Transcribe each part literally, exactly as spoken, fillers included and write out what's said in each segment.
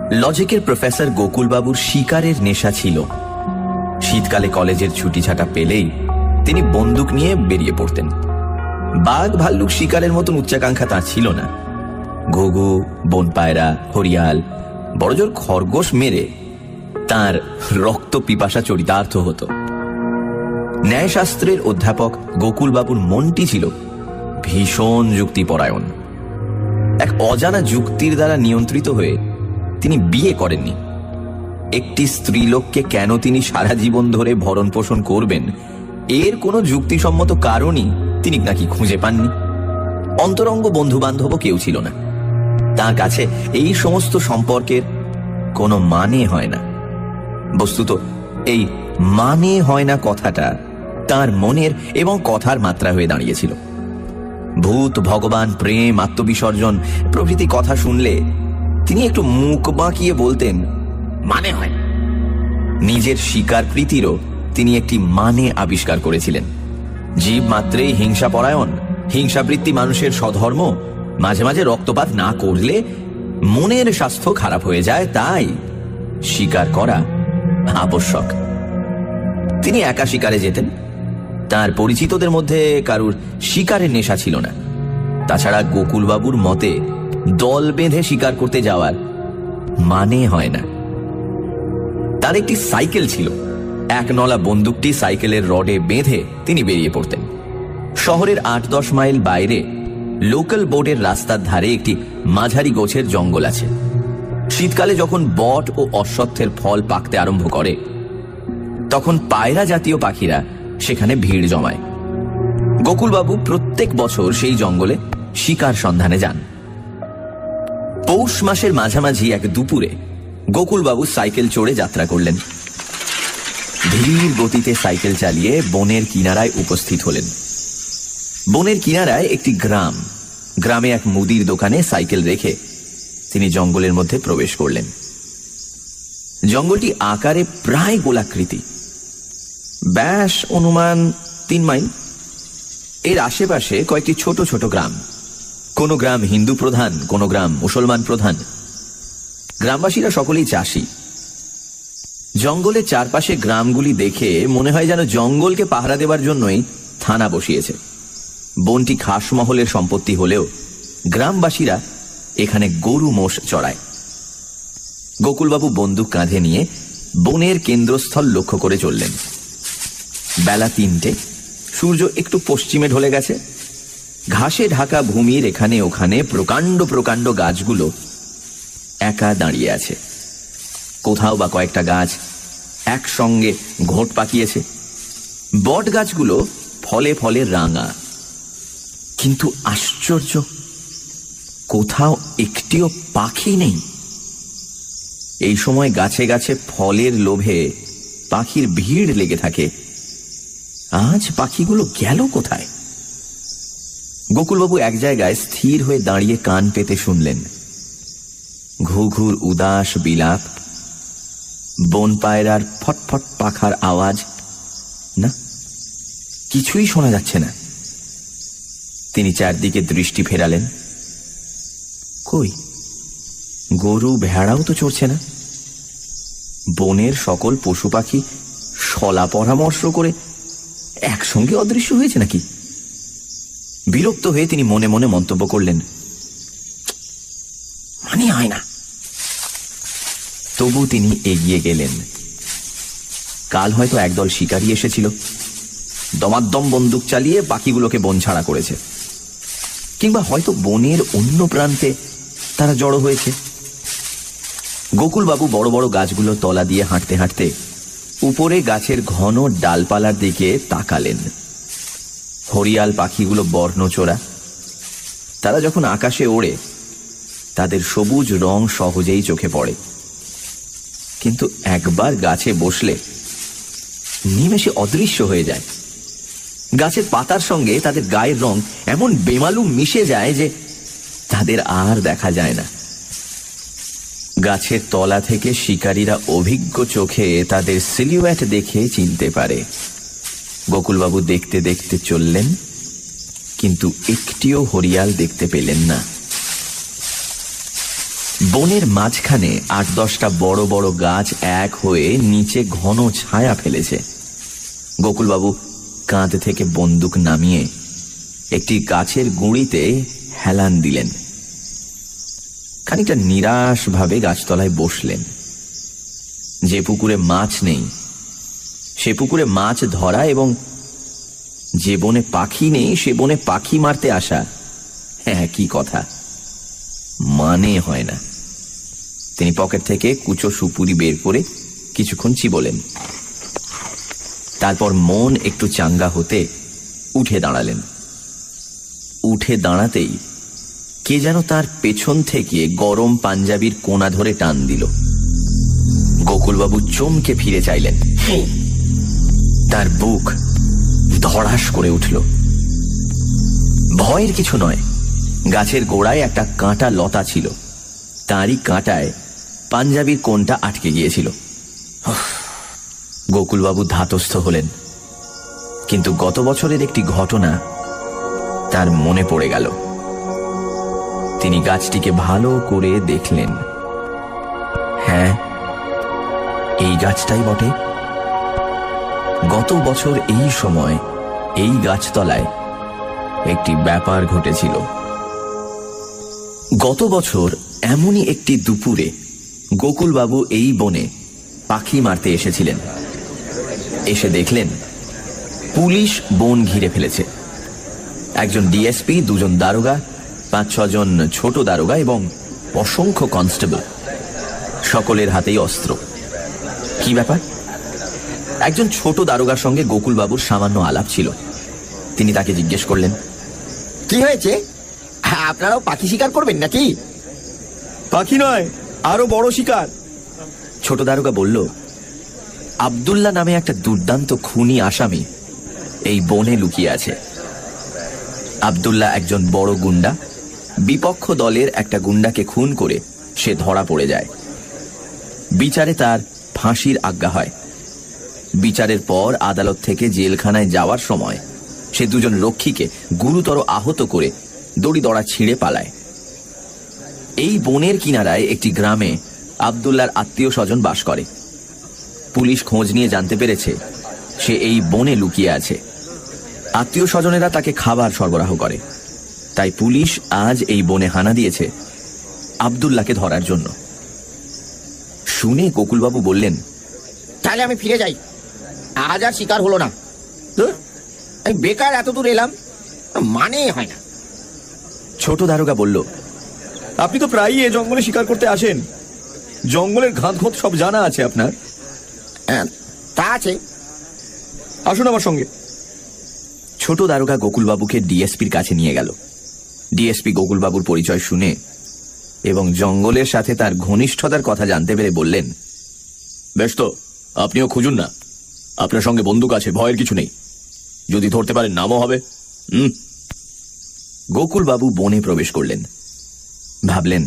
লজিকের professor গোকুলবাবুর শিকারের নেশা ছিল। শীতকালে কলেজের ছুটি ছাটা পেলেই তিনি বন্দুক নিয়ে বেরিয়ে পড়তেন। বাঘ ভাল্লুক শিকারের মতন উচ্চাকাঙ্ক্ষা তার ছিল না। ঘুঘু, বনপায়রা, হরিয়াল, বড়জোর খরগোশ মেরে তার রক্ত পিপাসা চরিতার্থ হতো। ন্যায়শাস্ত্রের অধ্যাপক গোকুলবাবুর মনটি ছিল ভীষণ যুক্তিপরায়ণ। এক অজানা যুক্তির দ্বারা নিয়ন্ত্রিত হয়ে তিনি বিয়ে করেননি। একটি স্ত্রীলোককে কেন তিনি সারা জীবন ধরে ভরণ পোষণ করবেন, এর কোনো যুক্তিসম্মত কারণই তিনি নাকি খুঁজে পাননি। অন্তরঙ্গ বন্ধু বান্ধবও কেউ ছিল না তার কাছে। এই সমস্ত সম্পর্কের কোনো মানে হয় না। বস্তুত এই মানে হয় না কথাটা তার মনের এবং কথার মাত্রা হয়ে দাঁড়িয়েছিল। ভূত, ভগবান, প্রেম, আত্মবিসর্জন প্রভৃতি কথা শুনলে তিনি একটু মুখ বাঁকিয়ে বলতেন, মানে হয়। নিজের শিকার প্রীতিরও তিনি একটি মানে আবিষ্কার করেছিলেন। জীব মাত্রেই হিংসা পরায়ণ, হিংসাবৃত্তি মানুষের স্বধর্ম। মাঝে মাঝে রক্তপাত না করলে মনের স্বাস্থ্য খারাপ হয়ে যায়, তাই শিকার করা আবশ্যক। তিনি একা শিকারে যেতেন। তার পরিচিতদের মধ্যে কারুর শিকারের নেশা ছিল না। তাছাড়া গোকুলবাবুর মতে দল বেঁধে শিকার করতে যাওয়ার মানে হয় না। তার একটি সাইকেল ছিল। এক নলা বন্দুকটি সাইকেলের রডে বেঁধে তিনি বেরিয়ে পড়তেন। শহরের আট দশ মাইল বাইরে লোকাল বোর্ডের রাস্তার ধারে একটি মাঝারি গোছের জঙ্গল আছে। শীতকালে যখন বট ও অশ্বত্থের ফল পাকতে আরম্ভ করে তখন পায়রা জাতীয় পাখিরা সেখানে ভিড় জমায়। গোকুলবাবু প্রত্যেক বছর সেই জঙ্গলে শিকার সন্ধানে যান। পৌষ মাসের মাঝামাঝি এক দুপুরে গোকুলবাবু সাইকেল চড়ে যাত্রা করলেন। ধীর গতিতে সাইকেল চালিয়ে বনের কিনারায় উপস্থিত হলেন। বনের কিনারায় একটি গ্রাম। গ্রামে এক মুদির দোকানে সাইকেল রেখে তিনি জঙ্গলের মধ্যে প্রবেশ করলেন। জঙ্গলটি আকারে প্রায় গোলাকৃতি, ব্যাস অনুমান তিন মাইল। এর আশেপাশে কয়েকটি ছোট ছোট গ্রাম। কোন গ্রাম হিন্দু প্রধান, কোন গ্রাম মুসলমান প্রধান। গ্রামবাসীরা সকলেই চাষী। জঙ্গলের চারপাশে গ্রামগুলি দেখে মনে হয় যেন জঙ্গলকে পাহারা দেবার জন্যই থানা বসিয়েছে। বনটি খাসমহলের সম্পত্তি হলেও গ্রামবাসীরা এখানে গরু মোষ চড়ায়। গোকুলবাবু বন্দুক কাঁধে নিয়ে বনের কেন্দ্রস্থল লক্ষ্য করে চললেন। বেলা তিনটে, সূর্য একটু পশ্চিমে ঢলে গেছে। ঘাসে ঢাকা ভূমির এখানে ওখানে প্রকাণ্ড প্রকাণ্ড গাছগুলো একা দাঁড়িয়ে আছে। কোথাও বা কয়েকটা গাছ একসঙ্গে ঘোট পাকিয়েছে। বট গাছগুলো ফলে ফলে রাঙা, কিন্তু আশ্চর্য, কোথাও একটিও পাখি নেই। এই সময় গাছে গাছে ফলের লোভে পাখির ভিড় লেগে থাকে। আজ পাখিগুলো গেল কোথায়? গোকুলবাবু এক জায়গায় স্থির হয়ে দাঁড়িয়ে কান পেতে শুনলেন। ঘুঘুর উদাস বিলাপ, বন পায়রার ফটফট পাখার আওয়াজ, না, কিছুই শোনা যাচ্ছে না। তিনি চারদিকে দৃষ্টি ফেরালেন। কই, গরু ভেড়াও তো চড়ছে না। বনের সকল পশু পাখি শলা পরামর্শ করে একসঙ্গে অদৃশ্য হয়েছে নাকি? বিরক্ত হয়ে তিনি মনে মনে মন্তব্য করলেন, মানে হয় না। তবু তিনি এগিয়ে গেলেন। কাল হয়তো একদল শিকারী এসেছিল, দমাদ্দম বন্দুক চালিয়ে পাখিগুলোকে বন ছাড়া করেছে। কিংবা হয়তো বনের অন্য প্রান্তে তারা জড়ো হয়েছে। গোকুলবাবু বড় বড় গাছগুলো তলা দিয়ে হাঁটতে হাঁটতে উপরে গাছের ঘন ডালপালার দিকে তাকালেন। হরিয়াল পাখিগুলো বর্ণচোরা। তারা যখন আকাশে ওড়ে তাদের সবুজ রং সহজেই চোখে পড়ে, কিন্তু একবার গাছে বসলে নিমেষে অদৃশ্য হয়ে যায়। গাছের পাতার সঙ্গে তাদের গায়ের রং এমন বেমালুম মিশে যায় যে তাদের আর দেখা যায় না। গাছের তলা থেকে শিকারীরা অভিজ্ঞ চোখে তাদের সিলিউয়েট দেখে চিনতে পারে। গোকুলবাবু দেখতে দেখতে চললেন, কিন্তু একটিও হরিয়াল দেখতে পেলেন না। বনের মাঝখানে আট দশটা বড় বড় গাছ এক হয়ে নিচে ঘন ছায়া ফেলেছে। গোকুলবাবু কাঁধ থেকে বন্দুক নামিয়ে একটি গাছের গুঁড়িতে হেলান দিলেন। খানিকটা নিরাশ ভাবে গাছতলায় বসলেন। যে পুকুরে মাছ নেই সে পুকুরে মাছ ধরা এবং যে বনে পাখি নেই সে বনে পাখি মারতে আসা হ্যাঁ কি কথা, মানে হয় না। তিনি পকেট থেকে কুচো সুপুরি বের করে কিছুক্ষণ চিবোলেন। তারপর মন একটু চাঙ্গা হতে উঠে দাঁড়ালেন। উঠে দাঁড়াতেই কে যেন তার পেছন থেকে গরম পাঞ্জাবির কোনা ধরে টান দিল। গোকুলবাবু চমকে ফিরে চাইলেন। তার বুক ধড়াস করে উঠল। ভয়ের কিছু নয়, গাছের গোড়ায় একটা কাঁটা লতা ছিল, তারই কাঁটায় পাঞ্জাবির কোণটা আটকে গিয়েছিল। গোকুলবাবু ধাতস্থ হলেন, কিন্তু গত বছরের একটি ঘটনা তার মনে পড়ে গেল। তিনি গাছটিকে ভালো করে দেখলেন। হ্যাঁ, এই গাছটাই বটে। গত বছর এই সময় এই গাছতলায় একটি ব্যাপার ঘটেছিল। গত বছর এমনই একটি দুপুরে গোকুলবাবু এই বনে পাখি মারতে এসেছিলেন। এসে দেখলেন পুলিশ বন ঘিরে ফেলেছে। একজন ডিএসপি, দুজন দারোগা, পাঁচ ছজন ছোট দারোগা এবং অসংখ্য কনস্টেবল, সকলের হাতেই অস্ত্র। কি ব্যাপার? একজন ছোট দারোগার সঙ্গে গোকুলবাবুর সামান্য আলাপ ছিল। তিনি তাকে জিজ্ঞেস করলেন, কি হয়েছে? আপনারাও পাখি শিকার করবেন নাকি? পাখি নয়, আরো বড় শিকার। ছোট দারোগা বলল, আব্দুল্লাহ নামে একটা দুর্দান্ত খুনি আসামি এই বনে লুকিয়ে আছে। আব্দুল্লাহ একজন বড় গুন্ডা। বিপক্ষ দলের একটা গুন্ডাকে খুন করে সে ধরা পড়ে যায়। বিচারে তার ফাঁসির আজ্ঞা হয়। বিচারের পর আদালত থেকে জেলখানায় যাওয়ার সময় সে দুজন রক্ষীকে গুরুতর আহত করে দড়ি দড়া ছিঁড়ে পালায়। এই বনের কিনারায় একটি গ্রামে আব্দুল্লাহর আত্মীয় স্বজন বাস করে। পুলিশ খোঁজ নিয়ে জানতে পেরেছে সে এই বনে লুকিয়ে আছে। আত্মীয় স্বজনেরা তাকে খাবার সরবরাহ করে। তাই পুলিশ আজ এই বনে হানা দিয়েছে আব্দুল্লাহকে ধরার জন্য। শুনে গোকুলবাবু বললেন, তাহলে আমি ফিরে যাই, আজ আর শিকার হলো না। আমি বেকার এত দূর এলাম, মানে হয় না। ছোট দারোগা বলল, আপনি তো প্রায়ই এ জঙ্গলে শিকার করতে আসেন, জঙ্গলের ঘাত ঘাত সব জানা আছে আপনার। তা আছে, আসুন আমার সঙ্গে। ছোট দারোগা গোকুলবাবুকে ডিএসপির কাছে নিয়ে গেল। ডিএসপি গোকুলবাবুর পরিচয় শুনে এবং জঙ্গলের সাথে তার ঘনিষ্ঠতার কথা জানতে পেরে বললেন, বেশ তো, আপনিও খুঁজুন না, আপনার সঙ্গে বন্দুক আছে, ভয়ের কিছু নেই। যদি ধরতে পারেন নামও হবে। হুম। গোকুলবাবু বনে প্রবেশ করলেন। ভাবলেন,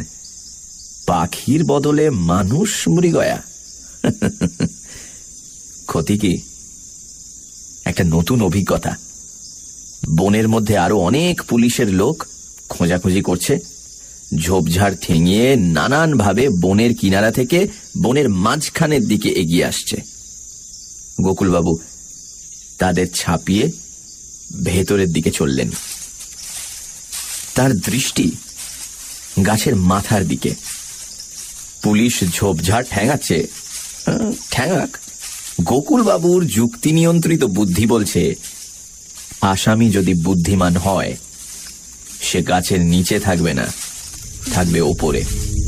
পাখির বদলে মানুষ মৃগয়া। ক্ষতি কি? একটা নতুন অভিজ্ঞতা। বনের মধ্যে আরো অনেক পুলিশের লোক খোঁজাখুঁজি করছে। ঝোপঝাড় ঠেঙিয়ে নানান ভাবে বনের কিনারা থেকে বনের মাঝখানের দিকে এগিয়ে আসছে। গোকুলবাবু তাদের ছাপিয়ে ভেতরের দিকে চললেন। তার দৃষ্টি গাছের মাথার দিকে। পুলিশ ঝোপঝাড় ঠ্যাঙাচ্ছে, ঠ্যাঙাক। গোকুলবাবুর যুক্তি নিয়ন্ত্রিত বুদ্ধি বলছে, আসামি যদি বুদ্ধিমান হয় সে গাছের নিচে থাকবে না, থাকবে ওপরে।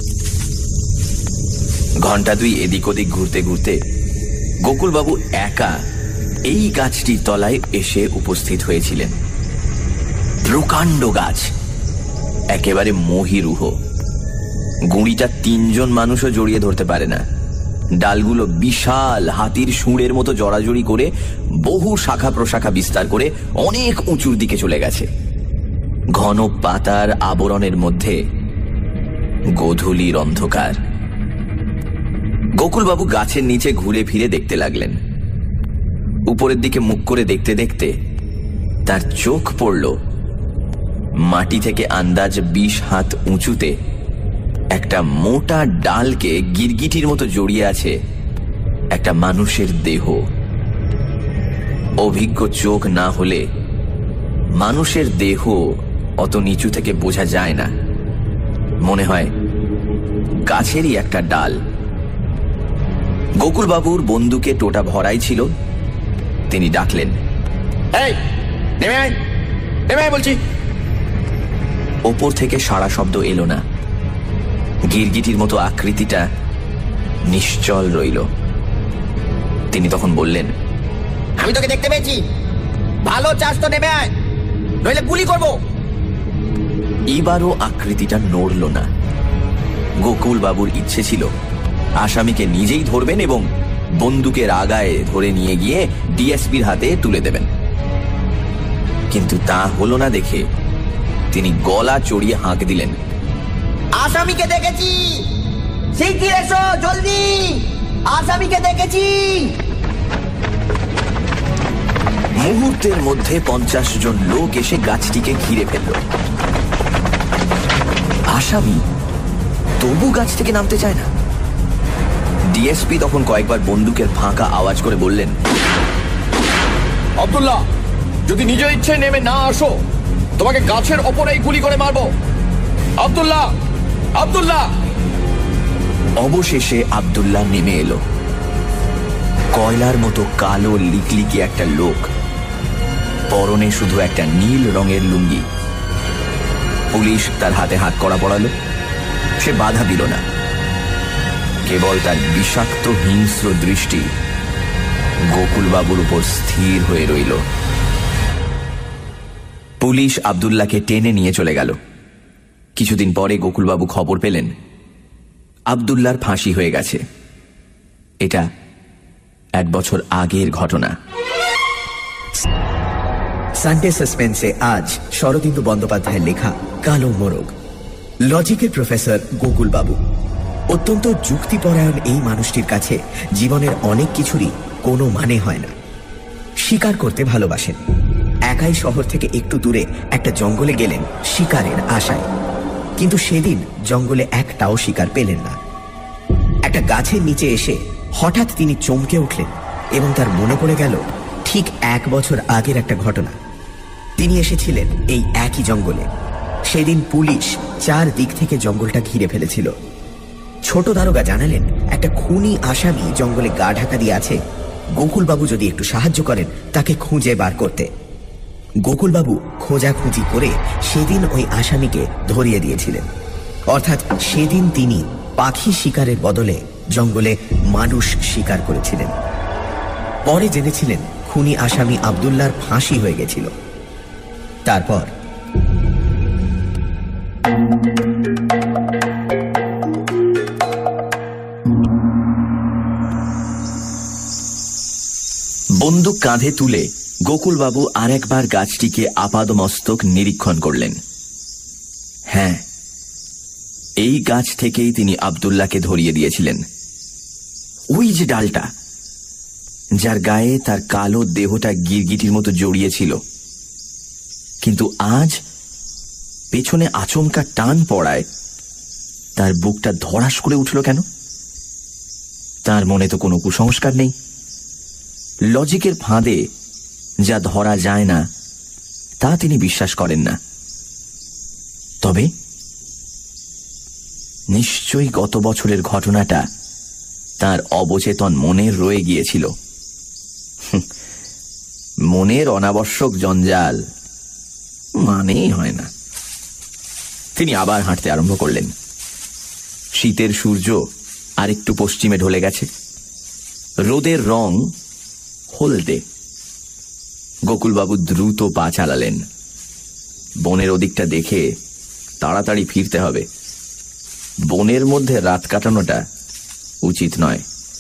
ঘন্টা দুই এদিক ওদিক ঘুরতে ঘুরতে গোকুলবাবু একা এই গাছটির তলায় এসে উপস্থিত হয়েছিলেন। প্রকাণ্ড গাছ, একেবারে মহিরুহ। গুঁড়িটা তিনজন মানুষও জড়িয়ে ধরতে পারে না। ডালগুলো বিশাল, হাতির শুঁড়ের মতো জড়াজড়ি করে বহু শাখা প্রশাখা বিস্তার করে অনেক উঁচুর দিকে চলে গেছে। ঘন পাতার আবরণের মধ্যে গোধূলির অন্ধকার। গোকুলবাবু গাছের নিচে ঘুরে ফিরে দেখতে লাগলেন। উপরের দিকে মুখ করে দেখতে দেখতে তার চোখ পড়ল মাটি থেকে আন্দাজ বিশ হাত উঁচুতে একটা মোটা ডালকে গিরগিটির মতো জড়িয়ে আছে একটা মানুষের দেহ। অভিজ্ঞ চোখ না হলে মানুষের দেহ অত নিচু থেকে বোঝা যায় না, মনে হয় গাছেরই একটা ডাল। গোকুলবাবুর বন্দুকে টোটা ভরাই ছিল। তিনি ডাকলেন, এই নেমে আয়, নেমে আয় বলছি। ওপর থেকে সাড়া শব্দ এলো না। গিরগিটির মতো আকৃতিটা নিশ্চল রইল। তিনি তখন বললেন, আমি তোকে দেখতে পেয়েছি, ভালো চাস তো নেমে আয়, নইলে গুলি করবো। এবারও আকৃতিটা নড়ল না। গোকুল বাবুর ইচ্ছে ছিল আসামিকে নিজেই ধরবেন এবং বন্দুকের আগায় ধরে নিয়ে গিয়ে ডিএসপির হাতে তুলে দেবেন, কিন্তু তা হলো না দেখে তিনি গলা চড়িয়ে হাঁক দিলেন, আসামিকে দেখেছি, শিগগির এসো, জলদি, আসামিকে দেখেছি। মুহূর্তের মধ্যে পঞ্চাশ জন লোক এসে গাছটিকে ঘিরে ফেলল। আসামি তবু গাছ থেকে নামতে চায় না। ডিএসপি তখন কয়েকবার বন্দুকের ফাঁকা আওয়াজ করে বললেন, আব্দুল্লাহ, যদি নিজ ইচ্ছে নেমে না আসো, তোমাকে গাছের ওপরেই গুলি করে মারবো। আব্দুল্লাহ, আব্দুল্লাহ। অবশেষে আব্দুল্লাহ নেমে এলো। কয়লার মতো কালো লিকলিকি একটা লোক, পরনে শুধু একটা নীল রঙের লুঙ্গি। পুলিশ তার হাতে হাত কড়া পড়ালো। সে বাধা দিল না, কেবল তার বিষাক্ত হিংস্র দৃষ্টি গোকুলবাবুর উপর স্থির হয়ে রইল। পুলিশ আব্দুল্লাহকে টেনে নিয়ে চলে গেল। কিছুদিন পরে গোকুলবাবু খবর পেলেন আব্দুল্লাহর ফাঁসি হয়ে গেছে। এটা এক বছর আগের ঘটনা। সানডে সাসপেন্সে আজ শরদিন্দু বন্দ্যোপাধ্যায়ের লেখা কালো মোরগ। লজিকের প্রফেসর গোকুলবাবু। অত্যন্ত যুক্তিপরায়ণ এই মানুষটির কাছে জীবনের অনেক কিছুরই কোনো মানে হয় না। শিকার করতে ভালোবাসেন। একাই শহর থেকে একটু দূরে একটা জঙ্গলে গেলেন শিকারের আশায়, কিন্তু সেদিন জঙ্গলে একটাও শিকার পেলেন না। একটা গাছের নিচে এসে হঠাৎ তিনি চমকে উঠলেন এবং তার মনে পড়ে গেল ঠিক এক বছর আগের একটা ঘটনা। তিনি এসেছিলেন এই একই জঙ্গলে। সেদিন পুলিশ চার দিক থেকে জঙ্গলটা ঘিরে ফেলেছিল। ছোট দারোগা জানালেন একটা খুনি আসামি জঙ্গলে গা ঢাকা দিয়ে আছে, গোকুলবাবু যদি একটু সাহায্য করেন তাকে খুঁজে বার করতে। গোকুলবাবু খোঁজাখুঁজি করে সেদিন ওই আসামিকে ধরিয়ে দিয়েছিলেন। অর্থাৎ সেদিন তিনি পাখি শিকারের বদলে জঙ্গলে মানুষ শিকার করেছিলেন। পরে জেনেছিলেন খুনি আসামি আব্দুল্লাহর ফাঁসি হয়ে গেছিল। তারপর বন্দুক কাঁধে তুলে গোকুলবাবু আরেকবার গাছটিকে আপাদমস্তক নিরীক্ষণ করলেন। হ্যাঁ, এই গাছ থেকেই তিনি আব্দুল্লাহকে ধরিয়ে দিয়েছিলেন। ওই যে ডালটা, যার গায়ে তার কালো দেহটা গিরগিটির মতো জড়িয়েছিল। কিন্তু আজ পেছনে আচমকা টান পড়ায় তার বুকটা ধড়াস করে উঠল কেন? তার মনে তো কোনো কুসংস্কার নেই। লজিকের ফাঁদে যা ধরা যায় না তা তিনি বিশ্বাস করেন না। তবে নিশ্চয়ই গত বছরের ঘটনাটা তার অবচেতন মনের রয়ে গিয়েছিল। মনের অনাবশ্যক জঞ্জাল মানেই হয় না। তিনি আবার হাঁটতে আরম্ভ করলেন। শীতের সূর্য আরেকটু পশ্চিমে ঢলে গেছে। রোদের রং হলদে। গোকুলবাবু দ্রুত পা চালালেন। বনের ওদিকটা দেখে তাড়াতাড়ি ফিরতে হবে। বনের মধ্যে রাত কাটানোটা উচিত নয়।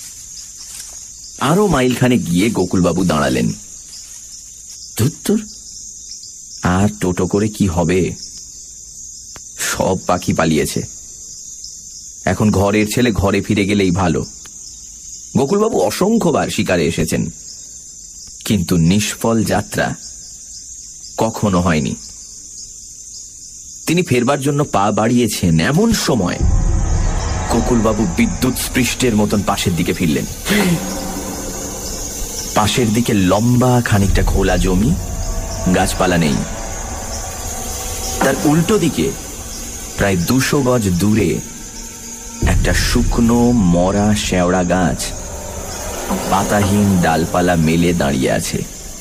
আরো মাইলখানে গিয়ে গোকুলবাবু দাঁড়ালেন। ধুত্তুর, আর টোটো করে কি হবে? সব পাখি পালিয়েছে। এখন ঘরের ছেলে ঘরে ফিরে গেলেই ভালো। গোকুলবাবু অসংখ্যবার শিকারে এসেছেন, কিন্তু নিষ্ফল যাত্রা কখনো হয়নি। তিনি ফেরবার জন্য পা বাড়িয়েছেন এমন সময় গোকুলবাবু বিদ্যুৎ স্পৃষ্টের মতন পাশের দিকে ফিরলেন। পাশের দিকে লম্বা খানিকটা খোলা জমি, গাছপালা নেই। তার উল্টো দিকে প্রায় দুশো গজ দূরে একটা শুকনো মরা শেওড়া গাছ পাতাহীন ডালপালা মেলে দাঁড়িয়ে আছে।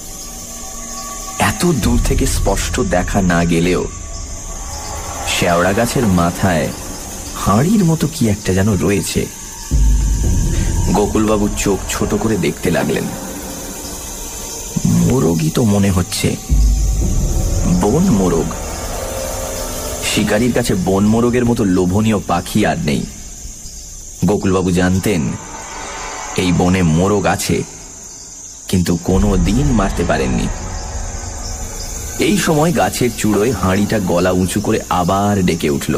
এত দূর থেকে স্পষ্ট দেখা না গেলেও শেওড়া গাছের মাথায় হাঁড়ির মতো কি একটা যেন রয়েছে। গোকুলবাবু চোখ ছোট করে দেখতে লাগলেন। মোরগই তো মনে হচ্ছে, বন মোরগ। শিকারীর কাছে বন মোরগের মতো লোভনীয় পাখি আর নেই। গোকুলবাবু জানতেন এই বনে মোরগ আছে, কিন্তু কোনো দিন মারতে পারেননি। এই সময় গাছের চূড়োয় হাঁড়িটা গলা উঁচু করে আবার ডেকে উঠল।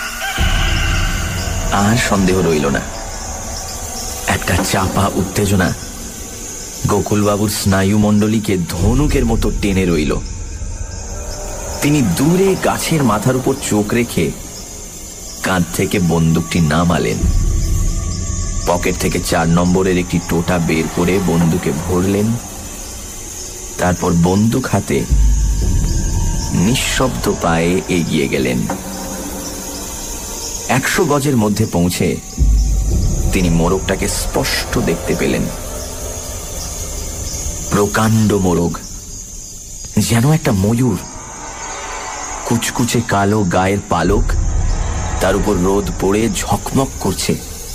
আর সন্দেহ রইল না, একটা চাপা উত্তেজনা গোকুলবাবুর স্নায়ুমণ্ডলীকে ধনুকের মতো টেনে রইল। তিনি দূরে গাছের মাথার উপর চোখ রেখে কাঁধ থেকে বন্দুকটি নামালেন। পকেট থেকে চার নম্বরের একটি টোটা বের করে বন্দুকে ভরলেন। তারপর বন্দুক হাতে নিঃশব্দ পায়ে এগিয়ে গেলেন। একশো গজের মধ্যে পৌঁছে তিনি মোরগটাকে স্পষ্ট দেখতে পেলেন। প্রকাণ্ড মোরগ, যেন একটা ময়ূর। কুচকুচে কালো গায়ের পালক, তার উপর রোদ পড়ে ঝকমক করছে।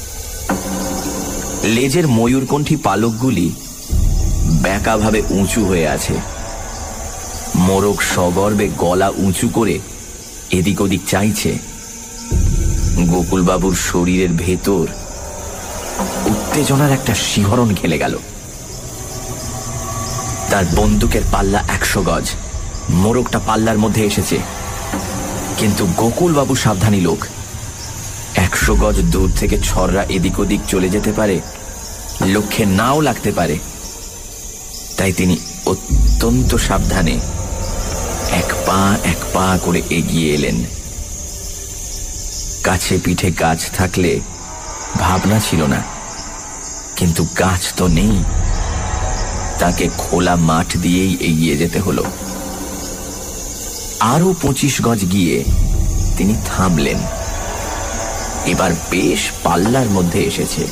লেজের ময়ূরকণ্ঠী পালকগুলি ব্যাঁকাভাবে উঁচু হয়ে আছে। মোরগ সগর্বে গলা উঁচু করে এদিক ওদিক চাইছে। গোকুলবাবুর শরীরের ভেতর উত্তেজনার একটা শিহরণ খেলে গেল। তার বন্দুকের পাল্লা একশো গজ, মোরগটা পাল্লার মধ্যে এসেছে। কিন্তু গোকুলবাবু সাবধানী লোক, একশো গজ দূর থেকে ছররা এদিক ওদিক চলে যেতে পারে, লক্ষ্যে নাও লাগতে পারে। তাই তিনি অত্যন্ত সাবধানে এক পা এক পা করে এগিয়ে এলেন। কাছে পিঠে গাছ থাকলে ভাবনা ছিল না, কিন্তু গাছ তো নেই। তাকে খোলা মাঠ দিয়েই এগিয়ে যেতে হলো। আরো পঁচিশ গজ গিয়ে তিনি থামলেন। এবার বেশ পাল্লার মধ্যে এসেছে।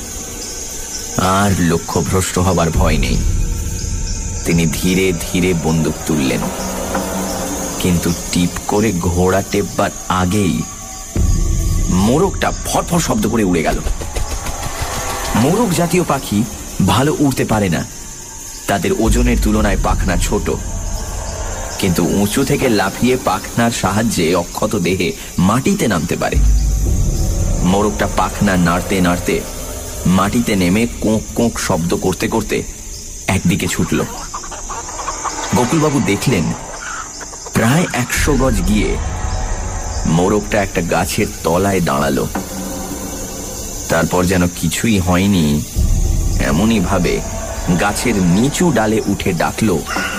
আর লক্ষ্যভ্রষ্ট হবার ভয় নেই। তিনি ধীরে ধীরে বন্দুক তুললেন, কিন্তু টিপ করে ঘোড়া টেপবার আগেই মোরগটা ফরফর শব্দ করে উড়ে গেল। মোরগ জাতীয় পাখি ভালো উড়তে পারে না, তাদের ওজনের তুলনায় পাখনা ছোট। কিন্তু উঁচু থেকে লাফিয়ে পাখনার সাহায্যে অক্ষত দেহে মাটিতে নামতে পারে। মোরগটা পাখনা নাড়তে নাড়তে মাটিতে নেমে কোঁক কোঁক শব্দ করতে করতে একদিকে ছুটল। গোকুলবাবু দেখলেন প্রায় একশো গজ গিয়ে মোরগটা একটা গাছের তলায় দাঁড়ালো। তারপর যেন কিছুই হয়নি এমনই ভাবে গাছের নিচু ডালে উঠে ডাকল।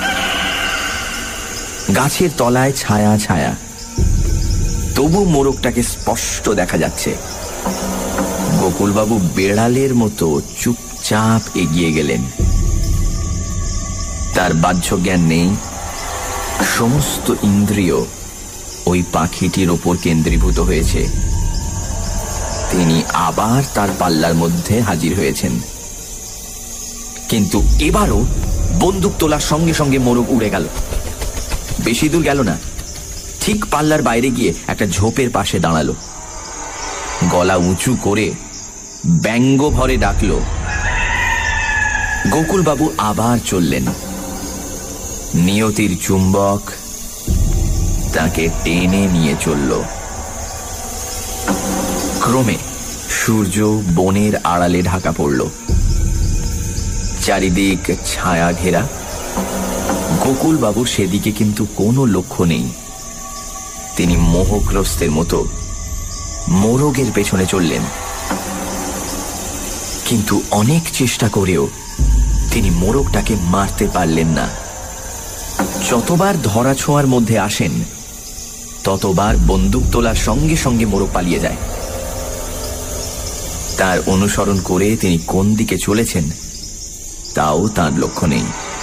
গাছের তলায় ছায়া ছায়া, তবু মোরগটাকে স্পষ্ট দেখা যাচ্ছে। গোকুলবাবু বেড়ালের মতো চুপচাপ এগিয়ে গেলেন। তার বাহ্য জ্ঞান নেই, সমস্ত ইন্দ্রিয় ওই পাখিটির ওপর কেন্দ্রীভূত হয়েছে। তিনি আবার তার পাল্লার মধ্যে হাজির হয়েছেন। কিন্তু এবারও বন্দুক তোলার সঙ্গে সঙ্গে মোরগ উড়ে গেল। বেশি দূর গেল না, ঠিক পাল্লার বাইরে গিয়ে একটা ঝোপের পাশে দাঁড়ালো। গলা উঁচু করে ব্যঙ্গ ভরে ডাকল। গোকুলবাবু আবার চললেন। নিয়তির চুম্বক তাকে টেনে নিয়ে চলল। ক্রমে সূর্য বনের আড়ালে ঢাকা পড়ল। চারিদিক ছায়া ঘেরা। গোকুলবাবুর সেদিকে কিন্তু কোনো লক্ষ্য নেই। তিনি মোহগ্রস্তের মতো মোরগের পেছনে চললেন। কিন্তু অনেক চেষ্টা করেও তিনি মোরগটাকে মারতে পারলেন না। যতবার ধরা ছোঁয়ার মধ্যে আসেন ততবার বন্দুক তোলার সঙ্গে সঙ্গে মোরগ পালিয়ে যায়। তার অনুসরণ করে তিনি কোন দিকে চলেছেন তাও তার লক্ষ্য নেই।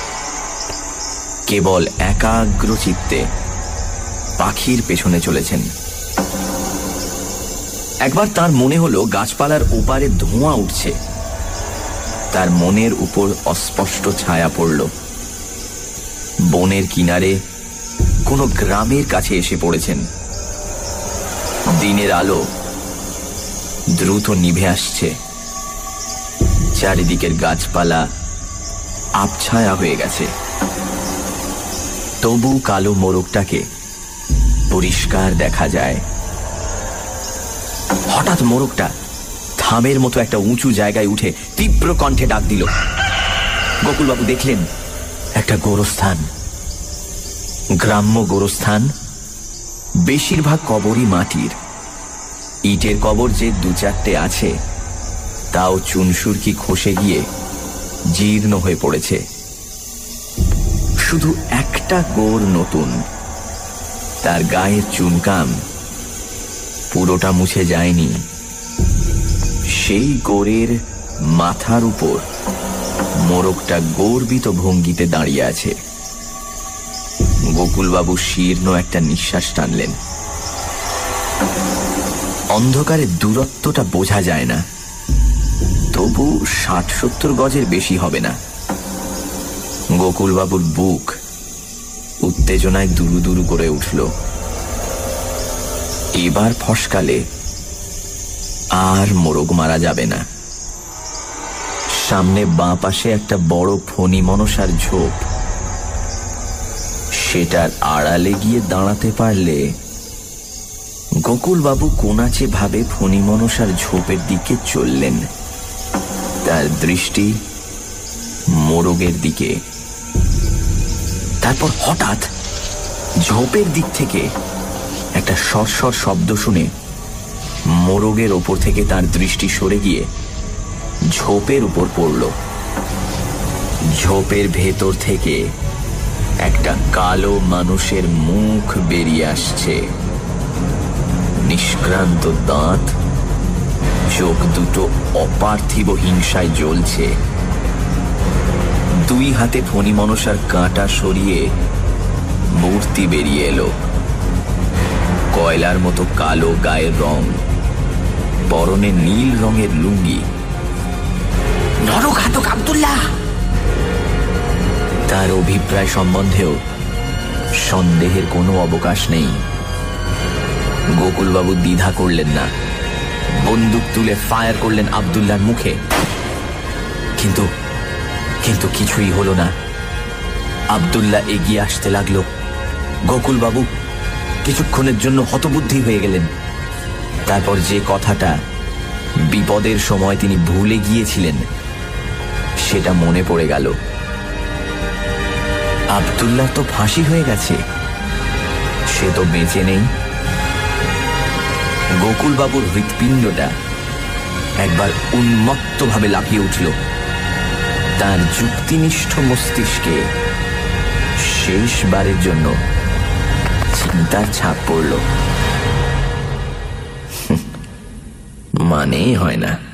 কেবল একাগ্র চিত্তে পাখির পেছনে চলেছেন। একবার তার মনে হলো গাছপালার ওপারে ধোঁয়া উঠছে। তার মনের উপর অস্পষ্ট ছায়া পড়ল। বনের কিনারে কোনো গ্রামের কাছে এসে পড়েছেন। দিনের আলো দ্রুত নিভে আসছে। চারিদিকের গাছপালা আবছায়া হয়ে গেছে। তবু কালো মোরগটাকে পরিষ্কার দেখা যায়। হঠাৎ মোরগটা থামের মতো একটা উঁচু জায়গায় উঠে তীব্র কণ্ঠে ডাক দিল। গোকুলবাবু দেখলেন একটা গোরস্থান, গ্রাম্য গোরস্থান। বেশিরভাগ কবরই মাটির। ইটের কবর যে দু চারটে আছে তাও চুনসুরকি খসে গিয়ে জীর্ণ হয়ে পড়েছে। শুধু একটা গোর নতুন, তার গায়ের চুনকাম পুরোটা মুছে যায়নি। সেই গোরের মাথার উপর মোরগটা গর্বিত ভঙ্গিতে দাঁড়িয়ে আছে। গোকুলবাবু শীর্ণ একটা নিঃশ্বাস টানলেন। অন্ধকারে দূরত্বটা বোঝা যায় না, তবু ষাট সত্তর গজের বেশি হবে না। গোকুলবাবুর বুক উত্তেজনায় দুরু দুরু করে উঠল। এবার ফসকালে আর মোরগ মারা যাবে না। সামনে বাঁ পাশে একটা বড় ফণি মনসার ঝোপ। সেটার আড়ালে গিয়ে দাঁড়াতে পারলে গোকুলবাবু কোনাচে ভাবে ফণি মনসার ঝোপের দিকে চললেন। তার দৃষ্টি মোরগের দিকে। তারপর হঠাৎ ঝোপের দিক থেকে একটা সরসর শব্দ শুনে মোরগের ওপর থেকে তার দৃষ্টি সরে গিয়ে ঝোপের উপর পড়ল। ঝোপের ভেতর থেকে একটা কালো মানুষের মুখ বেরিয়ে আসছে। নিষ্ক্রান্ত দাঁত, চোখ দুটো অপার্থিব হিংসায় জ্বলছে। দুই হাতে ফণি মনসার কাঁটা সরিয়ে মূর্তি বেরিয়ে এলো। কয়লার মতো কালো গায়ের রং, পরনে নীল রঙের লুঙ্গি। নরঘাতক আব্দুল্লাহ! তার অভিপ্রায় সম্বন্ধেও সন্দেহের কোনো অবকাশ নেই। গোকুলবাবু দ্বিধা করলেন না, বন্দুক তুলে ফায়ার করলেন আব্দুল্লাহর মুখে। কিন্তু কিন্তু কিছুই হলো না। আব্দুল্লাহ এগিয়ে আসতে লাগলো। গোকুলবাবু কিছুক্ষণের জন্য হতবুদ্ধি হয়ে গেলেন। তারপর যে কথাটা বিপদের সময় তিনি ভুলে গিয়েছিলেন সেটা মনে পড়ে গেল। আব্দুল্লাহ তো ফাঁসি হয়ে গেছে, সে তো বেঁচে নেই। গোকুলবাবুর হৃৎপিণ্ডটা একবার উন্মত্তভাবে লাফিয়ে উঠল। তার যুক্তিনিষ্ঠ মস্তিষ্কে শেষবারের জন্য চিন্তার ছাপ পড়ল। মানেই হয় না।